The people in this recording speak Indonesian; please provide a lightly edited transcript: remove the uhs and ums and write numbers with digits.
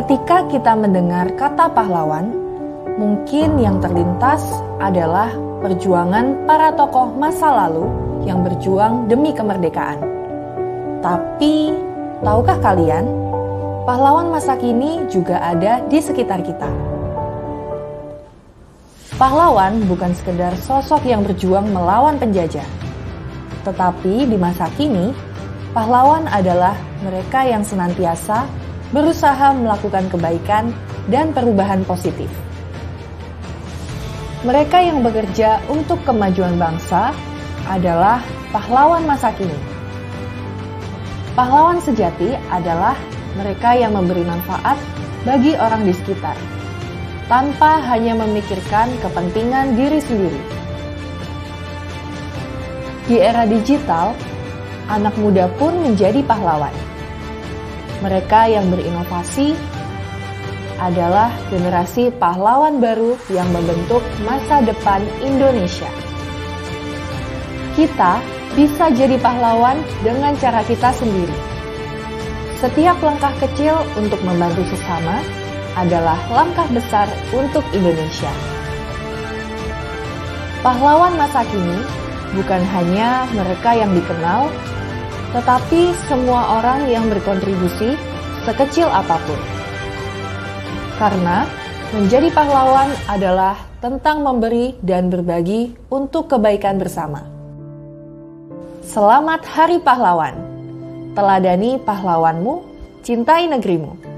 Ketika kita mendengar kata pahlawan, mungkin yang terlintas adalah perjuangan para tokoh masa lalu yang berjuang demi kemerdekaan. Tapi, tahukah kalian, pahlawan masa kini juga ada di sekitar kita. Pahlawan bukan sekedar sosok yang berjuang melawan penjajah. Tetapi di masa kini, pahlawan adalah mereka yang senantiasa berusaha melakukan kebaikan dan perubahan positif. Mereka yang bekerja untuk kemajuan bangsa adalah pahlawan masa kini. Pahlawan sejati adalah mereka yang memberi manfaat bagi orang di sekitar, tanpa hanya memikirkan kepentingan diri sendiri. Di era digital, anak muda pun menjadi pahlawan. Mereka yang berinovasi adalah generasi pahlawan baru yang membentuk masa depan Indonesia. Kita bisa jadi pahlawan dengan cara kita sendiri. Setiap langkah kecil untuk membantu sesama adalah langkah besar untuk Indonesia. Pahlawan masa kini bukan hanya mereka yang dikenal, tetapi semua orang yang berkontribusi sekecil apapun. Karena menjadi pahlawan adalah tentang memberi dan berbagi untuk kebaikan bersama. Selamat Hari Pahlawan. Teladani pahlawanmu, cintai negerimu.